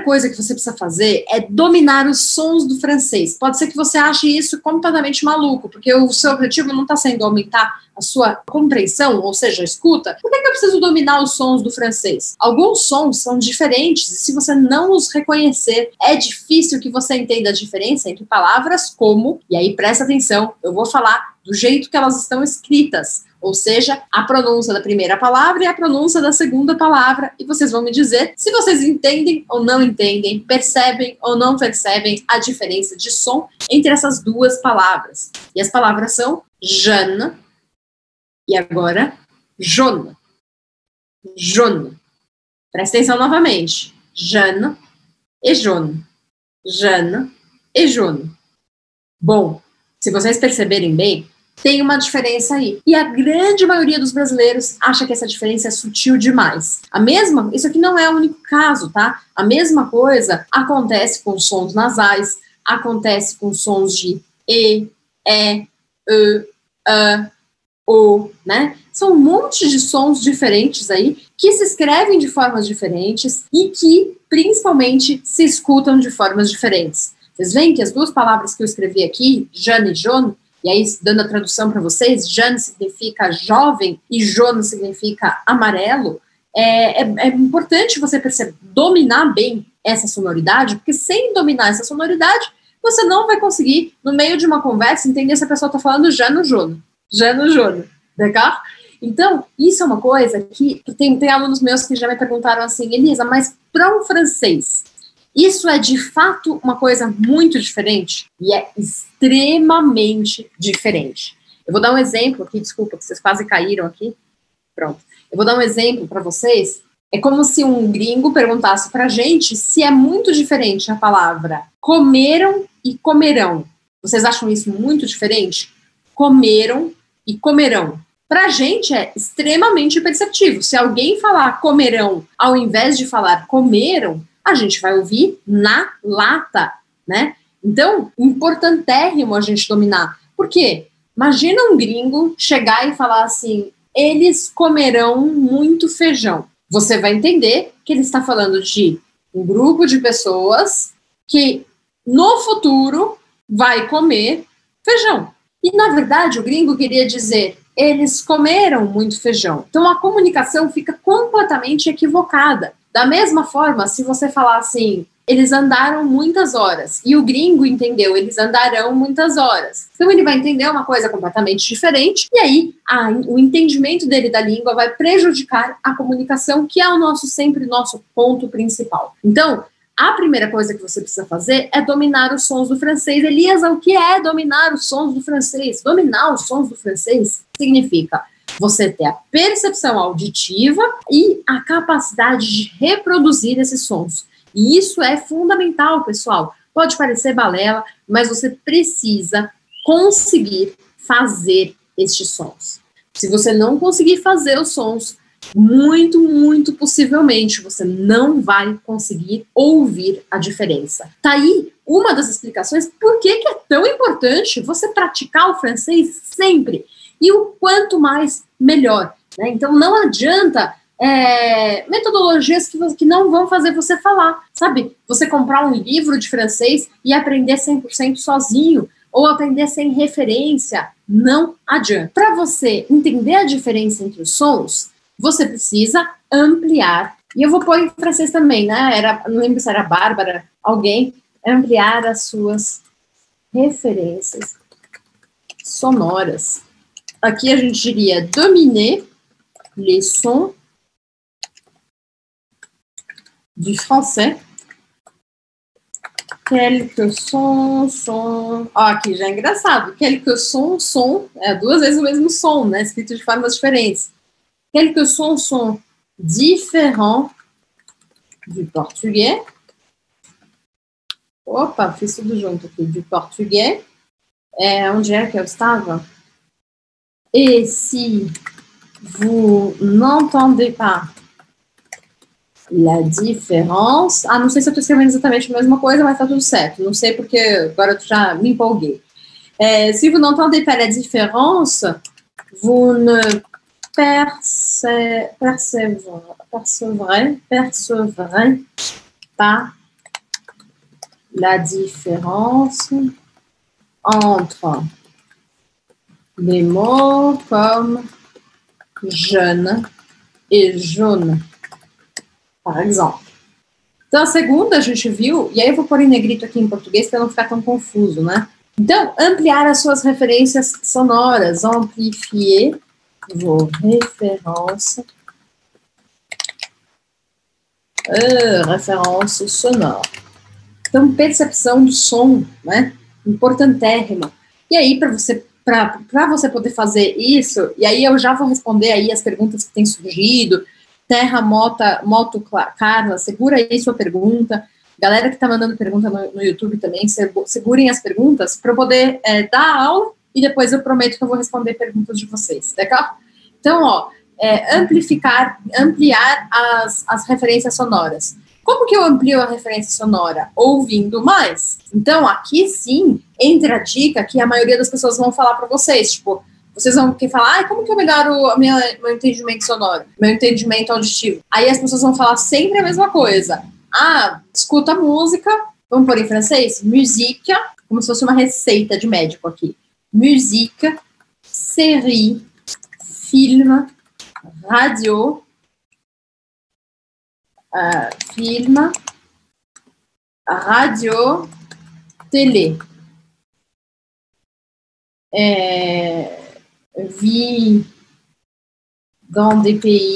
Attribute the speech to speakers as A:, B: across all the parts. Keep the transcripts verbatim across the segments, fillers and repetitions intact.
A: primeira coisa que você precisa fazer é dominar os sons do francês. Pode ser que você ache isso completamente maluco, porque o seu objetivo não está sendo aumentar a sua compreensão, ou seja, a escuta. Por que, que eu preciso dominar os sons do francês? Alguns sons são diferentes, e se você não os reconhecer, é difícil que você entenda a diferença entre palavras como, e aí presta atenção, eu vou falar do jeito que elas estão escritas, ou seja, a pronúncia da primeira palavra e a pronúncia da segunda palavra, e vocês vão me dizer se vocês entendem ou não entendem, percebem ou não percebem a diferença de som entre essas duas palavras. E as palavras são jeune e agora jaune. Jaune. Presta atenção novamente. Jeune e jaune. Jeune e jaune. Bom, se vocês perceberem bem, tem uma diferença aí. E a grande maioria dos brasileiros acha que essa diferença é sutil demais. A mesma, isso aqui não é o único caso, tá? A mesma coisa acontece com sons nasais, acontece com sons de E, E, E, A, O, né? São um monte de sons diferentes aí, que se escrevem de formas diferentes e que, principalmente, se escutam de formas diferentes. Vocês veem que as duas palavras que eu escrevi aqui, jeune e jaune, e aí, dando a tradução para vocês, jeune significa jovem e jaune significa amarelo. É, é, é importante você perceber, dominar bem essa sonoridade, porque sem dominar essa sonoridade, você não vai conseguir, no meio de uma conversa, entender se a pessoa está falando jeune ou jaune. Jeune ou jaune, d'accord? Então, isso é uma coisa que tem, tem alunos meus que já me perguntaram assim, Elisa, mas para um francês, isso é, de fato, uma coisa muito diferente e é extremamente diferente. Eu vou dar um exemplo aqui, desculpa, que vocês quase caíram aqui. Pronto. Eu vou dar um exemplo para vocês. É como se um gringo perguntasse para a gente se é muito diferente a palavra comeram e comerão. Vocês acham isso muito diferente? Comeram e comerão. Para a gente é extremamente perceptível. Se alguém falar comerão ao invés de falar comeram, a gente vai ouvir na lata, né? Então, importantérrimo a gente dominar. Por quê? Imagina um gringo chegar e falar assim, eles comerão muito feijão. Você vai entender que ele está falando de um grupo de pessoas que, no futuro, vai comer feijão. E, na verdade, o gringo queria dizer, eles comeram muito feijão. Então, a comunicação fica completamente equivocada. Da mesma forma, se você falar assim, eles andaram muitas horas, e o gringo entendeu, eles andarão muitas horas. Então ele vai entender uma coisa completamente diferente, e aí a, o entendimento dele da língua vai prejudicar a comunicação, que é o nosso, sempre nosso ponto principal. Então, a primeira coisa que você precisa fazer é dominar os sons do francês. Elisa, o que é dominar os sons do francês? Dominar os sons do francês significa você ter a percepção auditiva e a capacidade de reproduzir esses sons. E isso é fundamental, pessoal. Pode parecer balela, mas você precisa conseguir fazer estes sons. Se você não conseguir fazer os sons, muito, muito possivelmente você não vai conseguir ouvir a diferença. Tá aí uma das explicações por que que é tão importante você praticar o francês sempre. E o quanto mais, melhor. Né? Então, não adianta é, metodologias que, que não vão fazer você falar. Sabe? Você comprar um livro de francês e aprender cem por cento sozinho, ou aprender sem referência, não adianta. Para você entender a diferença entre os sons, você precisa ampliar. E eu vou pôr em francês também, né? Era, não lembro se era a Bárbara, alguém, ampliar as suas referências sonoras. Aqui a gente diria dominer les sons du français. Quelques sons, sons... Ó, aqui já é engraçado. Quelques sons, som, é duas vezes o mesmo som, né? Escrito de formas diferentes. Quelques sons sont différents du portugais. Opa, fiz tudo junto aqui. Du portugais. É, onde é que eu estava? Et si vous n'entendez pas la différence... Ah, não sei se eu estou escrevendo exatamente a mesma coisa, mas tá tudo certo. Não sei porque agora eu já me empolguei. É, si vous n'entendez pas la différence, vous ne perce, percevrez, percevrez, percevrez pas la différence entre les mots comme jeune e jaune, par exemple. Então, a segunda a gente viu, e aí eu vou pôr em negrito aqui em português para não ficar tão confuso, né? Então, ampliar as suas referências sonoras, amplifier vos références, uh, références sonores. Então, percepção do som, né? Importantérrima. E aí, para você, para você poder fazer isso, e aí eu já vou responder aí as perguntas que têm surgido. Terra Mota, Moto Carla, segura aí sua pergunta. Galera que está mandando pergunta no, no YouTube também, segurem as perguntas para eu poder é, dar a aula e depois eu prometo que eu vou responder perguntas de vocês, legal? Então, ó, é, amplificar, ampliar as, as referências sonoras. Como que eu amplio a referência sonora? Ouvindo mais. Então, aqui sim, entra a dica que a maioria das pessoas vão falar para vocês, tipo, vocês vão querer falar, ah, como que eu melhoro o meu, meu entendimento sonoro, meu entendimento auditivo? Aí as pessoas vão falar sempre a mesma coisa. Ah, escuta música, vamos pôr em francês, musique, como se fosse uma receita de médico aqui. Musique, série, film, radio, uh, film, radio, télé. É... Vie dans des pays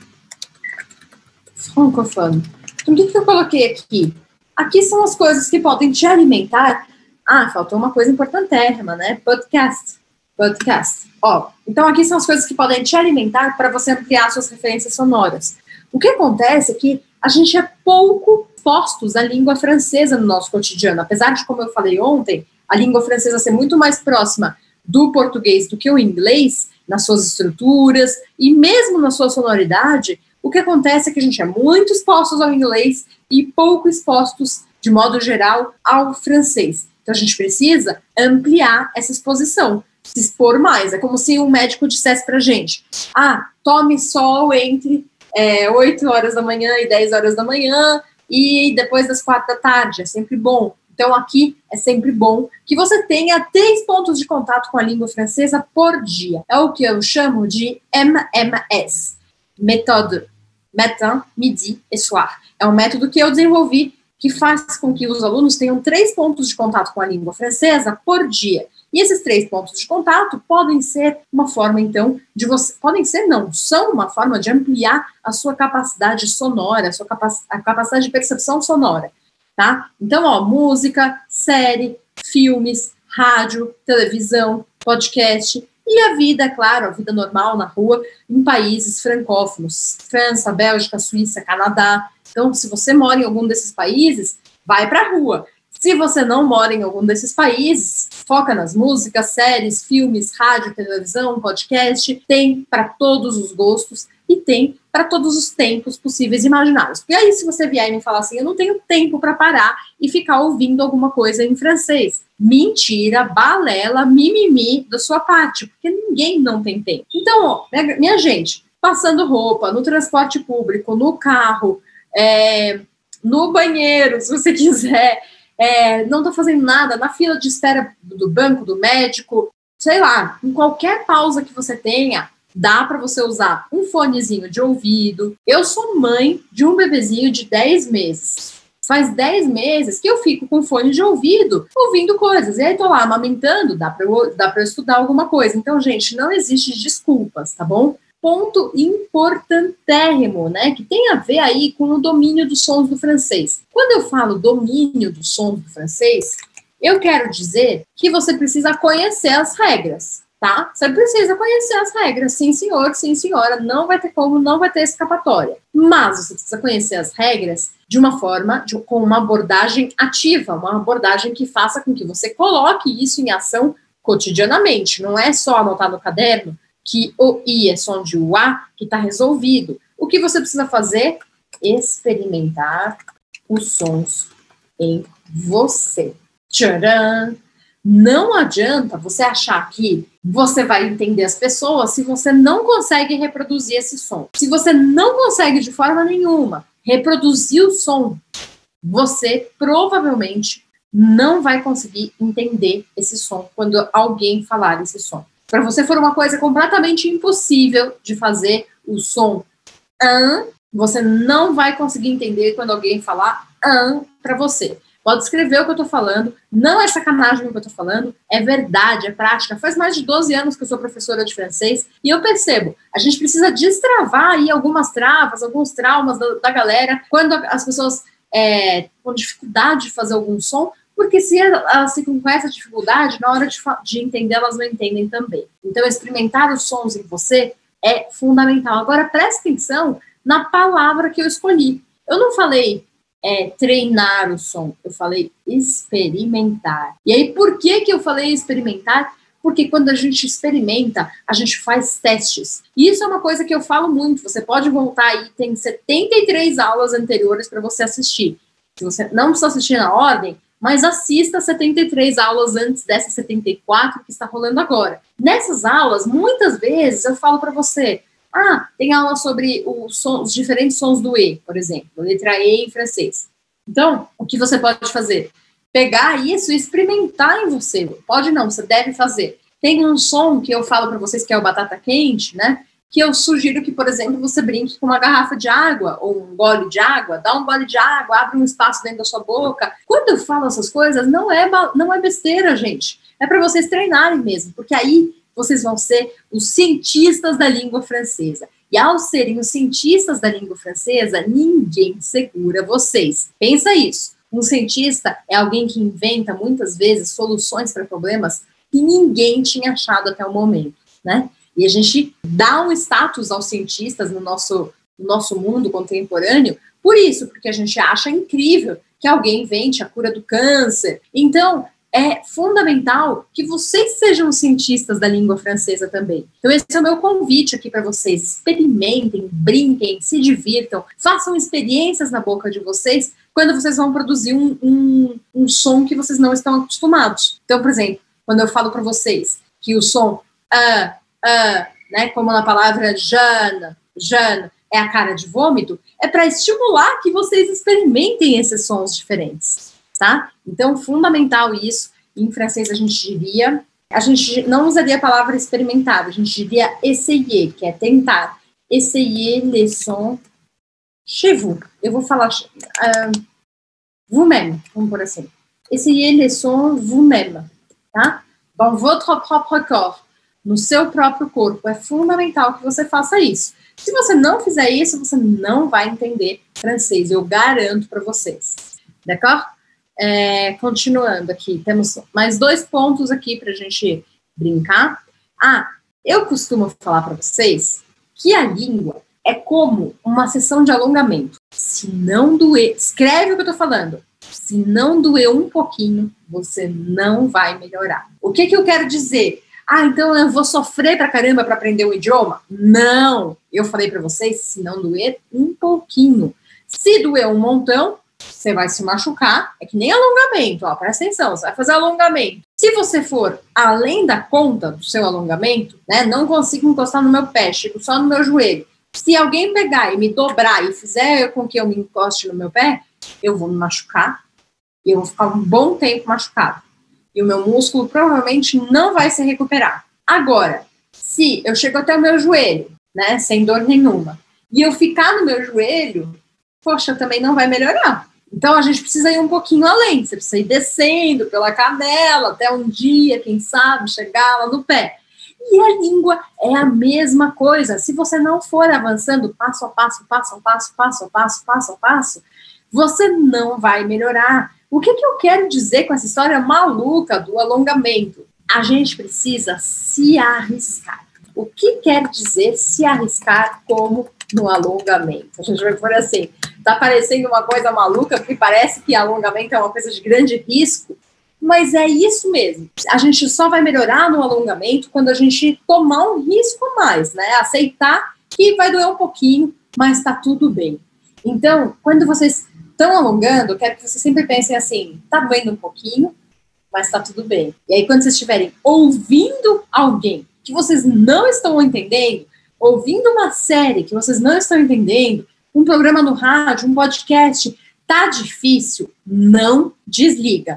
A: francophones. Então, o que, que eu coloquei aqui? Aqui são as coisas que podem te alimentar. Ah, faltou uma coisa importantérrima, né? Podcast. Podcast. Ó, então, aqui são as coisas que podem te alimentar para você ampliar suas referências sonoras. O que acontece é que a gente é pouco expostos à língua francesa no nosso cotidiano. Apesar de, como eu falei ontem, a língua francesa ser muito mais próxima do português do que o inglês, nas suas estruturas e mesmo na sua sonoridade, o que acontece é que a gente é muito expostos ao inglês e pouco expostos, de modo geral, ao francês. Então a gente precisa ampliar essa exposição, se expor mais. É como se um médico dissesse pra gente, ah, tome sol entre é, oito horas da manhã e dez horas da manhã e depois das quatro da tarde, é sempre bom. Então, aqui é sempre bom que você tenha três pontos de contato com a língua francesa por dia. É o que eu chamo de M M S, méthode matin, midi et soir. É um método que eu desenvolvi que faz com que os alunos tenham três pontos de contato com a língua francesa por dia. E esses três pontos de contato podem ser uma forma, então, de você... Podem ser, não, são uma forma de ampliar a sua capacidade sonora, a sua capac... a capacidade de percepção sonora. Tá? Então, ó, música, série, filmes, rádio, televisão, podcast e a vida, claro, a vida normal na rua em países francófonos, França, Bélgica, Suíça, Canadá. Então, se você mora em algum desses países, vai para a rua. Se você não mora em algum desses países, foca nas músicas, séries, filmes, rádio, televisão, podcast, tem para todos os gostos e tem para todos os tempos possíveis e imagináveis. Porque aí, se você vier e me falar assim, eu não tenho tempo para parar e ficar ouvindo alguma coisa em francês. Mentira, balela, mimimi da sua parte, porque ninguém não tem tempo. Então, ó, minha gente, passando roupa, no transporte público, no carro, é, no banheiro, se você quiser, é, não tá fazendo nada, na fila de espera do banco, do médico, sei lá, em qualquer pausa que você tenha, dá para você usar um fonezinho de ouvido. Eu sou mãe de um bebezinho de dez meses. Faz dez meses que eu fico com fone de ouvido, ouvindo coisas. E aí tô lá amamentando, dá para eu, dá para eu estudar alguma coisa. Então, gente, não existe desculpas, tá bom? Ponto importantérrimo, né? Que tem a ver aí com o domínio dos sons do francês. Quando eu falo domínio dos sons do francês, eu quero dizer que você precisa conhecer as regras. Tá? Você precisa conhecer as regras, sim senhor, sim senhora, não vai ter como, não vai ter escapatória. Mas você precisa conhecer as regras de uma forma, de, com uma abordagem ativa, uma abordagem que faça com que você coloque isso em ação cotidianamente. Não é só anotar no caderno que o I é som de U A, que está resolvido. O que você precisa fazer? Experimentar os sons em você. Tcharam! Não adianta você achar que você vai entender as pessoas se você não consegue reproduzir esse som. Se você não consegue de forma nenhuma reproduzir o som, você provavelmente não vai conseguir entender esse som quando alguém falar esse som. Para você for uma coisa completamente impossível de fazer o som an, você não vai conseguir entender quando alguém falar an para você. Pode escrever o que eu tô falando, não é sacanagem o que eu tô falando, é verdade, é prática. Faz mais de doze anos que eu sou professora de francês e eu percebo, a gente precisa destravar aí algumas travas, alguns traumas da, da galera, quando as pessoas é, com dificuldade de fazer algum som, porque se elas ficam com essa dificuldade, na hora de, de entender, elas não entendem também. Então, experimentar os sons em você é fundamental. Agora, preste atenção na palavra que eu escolhi. Eu não falei é, treinar o som, eu falei experimentar. E aí, por que que eu falei experimentar? Porque quando a gente experimenta, a gente faz testes. E isso é uma coisa que eu falo muito. Você pode voltar aí, tem setenta e três aulas anteriores para você assistir. Se você não precisa assistir na ordem, mas assista setenta e três aulas antes dessa setenta e quatro que está rolando agora. Nessas aulas, muitas vezes eu falo para você, ah, tem aula sobre o som, os diferentes sons do E, por exemplo, a letra E em francês. Então, o que você pode fazer? Pegar isso e experimentar em você. Pode não, você deve fazer. Tem um som que eu falo para vocês que é o batata quente, né? Que eu sugiro que, por exemplo, você brinque com uma garrafa de água ou um gole de água, dá um gole de água, abre um espaço dentro da sua boca. Quando eu falo essas coisas, não é, não é besteira, gente. É para vocês treinarem mesmo, porque aí vocês vão ser os cientistas da língua francesa. E ao serem os cientistas da língua francesa, ninguém segura vocês. Pensa isso. Um cientista é alguém que inventa, muitas vezes, soluções para problemas que ninguém tinha achado até o momento, né? E a gente dá um status aos cientistas no nosso, no nosso mundo contemporâneo por isso, porque a gente acha incrível que alguém invente a cura do câncer. Então, é fundamental que vocês sejam cientistas da língua francesa também. Então, esse é o meu convite aqui para vocês. Experimentem, brinquem, se divirtam, façam experiências na boca de vocês quando vocês vão produzir um, um, um som que vocês não estão acostumados. Então, por exemplo, quando eu falo para vocês que o som ah, ah, né, como na palavra Jeanne, Jeanne é a cara de vômito, é para estimular que vocês experimentem esses sons diferentes, tá? Então, fundamental isso. Em francês, a gente diria, a gente não usaria a palavra experimentar, a gente diria essayer, que é tentar. Essayer les sons chez vous. Eu vou falar uh, vous-même, vamos por assim. Essayer les sons vous-même, tá? Dans votre propre corps, no seu próprio corpo. É fundamental que você faça isso. Se você não fizer isso, você não vai entender francês, eu garanto para vocês. D'accord? É, continuando aqui, temos mais dois pontos aqui para a gente brincar. Ah, eu costumo falar para vocês que a língua é como uma sessão de alongamento. Se não doer, escreve o que eu estou falando. Se não doer um pouquinho, você não vai melhorar. O que que eu quero dizer? Ah, então eu vou sofrer pra caramba para aprender o idioma? Não! Eu falei para vocês, se não doer um pouquinho. Se doer um montão, você vai se machucar. É que nem alongamento, ó, presta atenção, você vai fazer alongamento. Se você for além da conta do seu alongamento, né, não consigo encostar no meu pé, chego só no meu joelho. Se alguém pegar e me dobrar e fizer com que eu me encoste no meu pé, eu vou me machucar e eu vou ficar um bom tempo machucado. E o meu músculo provavelmente não vai se recuperar. Agora, se eu chego até o meu joelho, né, sem dor nenhuma, e eu ficar no meu joelho, poxa, também não vai melhorar. Então, a gente precisa ir um pouquinho além. Você precisa ir descendo pela canela, até um dia, quem sabe, chegar lá no pé. E a língua é a mesma coisa. Se você não for avançando passo a passo, passo a passo, passo a passo, passo a passo, você não vai melhorar. O que, que eu quero dizer com essa história maluca do alongamento? A gente precisa se arriscar. O que quer dizer se arriscar como no alongamento? A gente vai por assim, tá parecendo uma coisa maluca, porque parece que alongamento é uma coisa de grande risco, mas é isso mesmo. A gente só vai melhorar no alongamento quando a gente tomar um risco a mais, né? Aceitar que vai doer um pouquinho, mas tá tudo bem. Então, quando vocês estão alongando, eu quero que vocês sempre pensem assim, tá doendo um pouquinho, mas tá tudo bem. E aí, quando vocês estiverem ouvindo alguém que vocês não estão entendendo, ouvindo uma série que vocês não estão entendendo, um programa no rádio, um podcast, tá difícil, não desliga.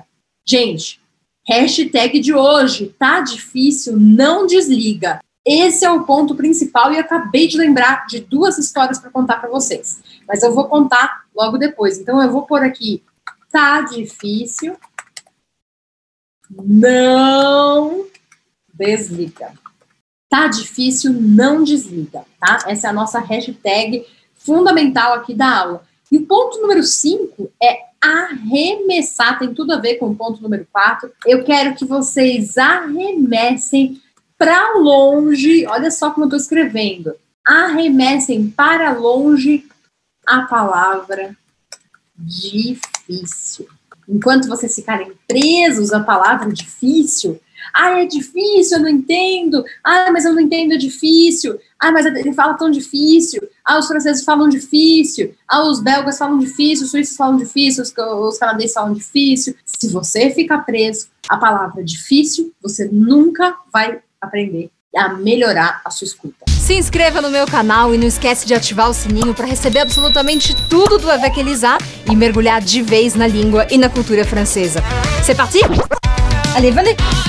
A: Gente, hashtag de hoje, tá difícil, não desliga. Esse é o ponto principal e eu acabei de lembrar de duas histórias para contar para vocês. Mas eu vou contar logo depois. Então eu vou pôr aqui, tá difícil, não desliga. Tá difícil, não desliga, tá? Essa é a nossa hashtag fundamental aqui da aula. E o ponto número cinco é arremessar, tem tudo a ver com o ponto número quatro. Eu quero que vocês arremessem para longe, olha só como eu estou escrevendo, arremessem para longe a palavra difícil. Enquanto vocês ficarem presos à palavra difícil, ah, é difícil, eu não entendo, ah, mas eu não entendo, é difícil, ah, mas ele fala tão difícil, ah, os franceses falam difícil, ah, os belgas falam difícil, os suíços falam difícil, os, os canadenses falam difícil. Se você ficar preso à palavra difícil, você nunca vai aprender a melhorar a sua escuta.
B: Se inscreva no meu canal e não esquece de ativar o sininho para receber absolutamente tudo do Avec Elisa e mergulhar de vez na língua e na cultura francesa. C'est parti? Allez, venez!